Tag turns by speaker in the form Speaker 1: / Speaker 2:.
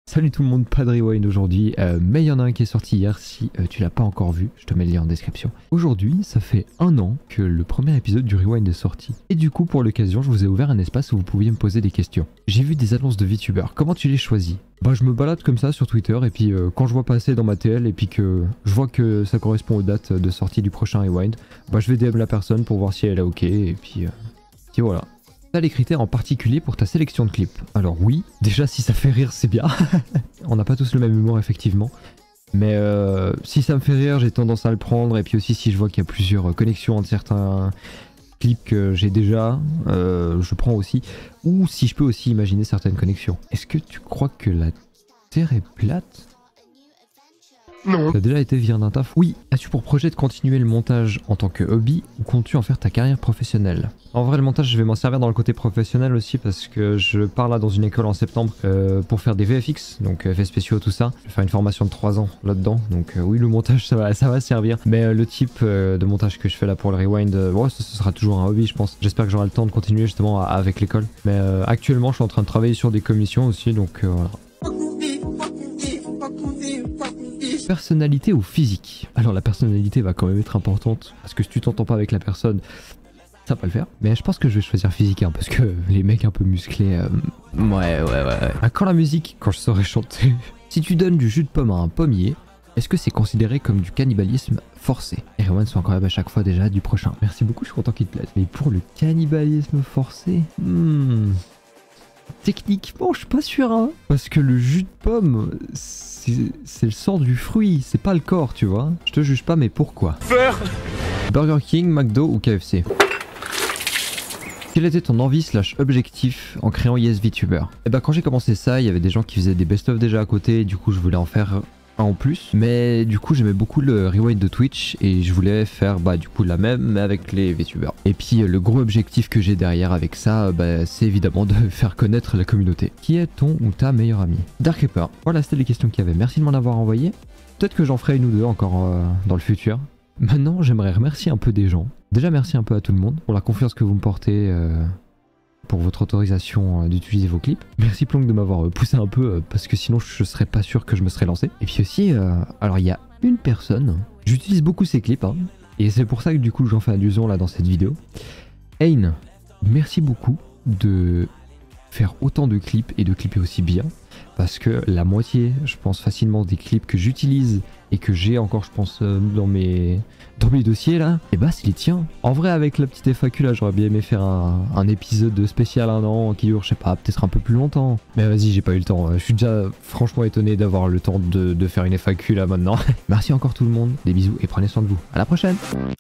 Speaker 1: Salut tout le monde, pas de rewind aujourd'hui, mais il y en a un qui est sorti hier si tu l'as pas encore vu, je te mets le lien en description. Aujourd'hui, ça fait 1 an que le premier épisode du rewind est sorti. Et du coup, pour l'occasion, je vous ai ouvert un espace où vous pouviez me poser des questions. J'ai vu des annonces de VTubers, comment tu les choisis? Bah je me balade comme ça sur Twitter et puis quand je vois passer dans ma TL et puis que je vois que ça correspond aux dates de sortie du prochain rewind, bah je vais DM la personne pour voir si elle est ok et puis voilà. T'as les critères en particulier pour ta sélection de clips. Alors oui, déjà si ça fait rire c'est bien. On n'a pas tous le même humour effectivement. Mais si ça me fait rire j'ai tendance à le prendre. Et puis aussi si je vois qu'il y a plusieurs connexions entre certains clips que j'ai déjà, je prends aussi. Ou si je peux aussi imaginer certaines connexions. Est-ce que tu crois que la Terre est plate ? Non. T'as déjà été viré d'un taf? Oui. As-tu pour projet de continuer le montage en tant que hobby ou comptes-tu en faire ta carrière professionnelle? En vrai le montage je vais m'en servir dans le côté professionnel aussi parce que je pars là dans une école en septembre pour faire des VFX, donc effets spéciaux tout ça. Je vais faire une formation de 3 ans là-dedans, donc oui le montage ça va servir. Mais le type de montage que je fais là pour le rewind, ouais, ce sera toujours un hobby je pense. J'espère que j'aurai le temps de continuer justement avec l'école. Mais actuellement je suis en train de travailler sur des commissions aussi, donc voilà. Personnalité ou physique? Alors la personnalité va quand même être importante parce que si tu t'entends pas avec la personne ça va pas le faire, mais je pense que je vais choisir physique hein, parce que les mecs un peu musclés ouais. Ah, quand la musique, quand je saurais chanter. Si tu donnes du jus de pomme à un pommier, est-ce que c'est considéré comme du cannibalisme forcé? Et Roman sont quand même à chaque fois déjà du prochain. Merci beaucoup, je suis content qu'il te plaise. Mais pour le cannibalisme forcé, techniquement, je suis pas sûr, hein. Parce que le jus de pomme, c'est le sang du fruit, c'est pas le corps, tu vois. Je te juge pas, mais pourquoi? Burger King, McDo ou KFC? Quel était ton envie / objectif en créant Yes VTuber? Eh ben quand j'ai commencé ça, il y avait des gens qui faisaient des best-of déjà à côté, du coup je voulais en faire en plus, mais du coup j'aimais beaucoup le rewind de Twitch et je voulais faire du coup la même mais avec les VTubers. Et puis le gros objectif que j'ai derrière avec ça, c'est évidemment de faire connaître la communauté. Qui est ton ou ta meilleure amie? Dark Reaper. Voilà, c'était les questions qu'il y avait, merci de m'en avoir envoyé. Peut-être que j'en ferai une ou deux encore dans le futur. Maintenant j'aimerais remercier un peu des gens. Déjà merci un peu à tout le monde pour la confiance que vous me portez, pour votre autorisation d'utiliser vos clips. Merci Plonk de m'avoir poussé un peu parce que sinon je serais pas sûr que je me serais lancé. Et puis aussi, alors il y a une personne, j'utilise beaucoup ses clips hein, et c'est pour ça que du coup j'en fais allusion là dans cette vidéo. Ain, merci beaucoup de faire autant de clips et de clipper aussi bien parce que la moitié, je pense facilement des clips que j'utilise et que j'ai encore je pense dans mes dossiers là, et c'est les tiens. En vrai avec la petite FAQ là j'aurais bien aimé faire un épisode spécial 1 an qui dure je sais pas peut-être un peu plus longtemps. Mais vas-y j'ai pas eu le temps, je suis déjà franchement étonné d'avoir le temps de faire une FAQ là maintenant. Merci encore tout le monde, des bisous et prenez soin de vous. À la prochaine.